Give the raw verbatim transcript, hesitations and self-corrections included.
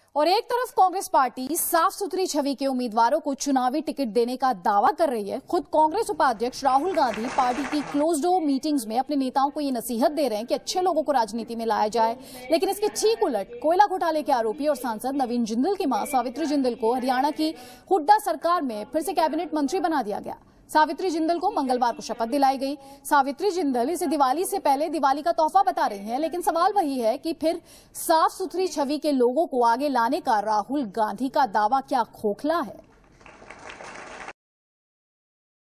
और एक तरफ कांग्रेस पार्टी साफ सुथरी छवि के उम्मीदवारों को चुनावी टिकट देने का दावा कर रही है। खुद कांग्रेस उपाध्यक्ष राहुल गांधी पार्टी की क्लोज डोर मीटिंग्स में अपने नेताओं को ये नसीहत दे रहे हैं कि अच्छे लोगों को राजनीति में लाया जाए। लेकिन इसके ठीक उलट कोयला घोटाले के आरोपी और सांसद नवीन जिंदल की मां सावित्री जिंदल को हरियाणा की हुड्डा सरकार में फिर से कैबिनेट मंत्री बना दिया गया। सावित्री जिंदल को मंगलवार को शपथ दिलाई गई। सावित्री जिंदल इसे दिवाली से पहले दिवाली का तोहफा बता रही हैं, लेकिन सवाल वही है कि फिर साफ सुथरी छवि के लोगों को आगे लाने का राहुल गांधी का दावा क्या खोखला है।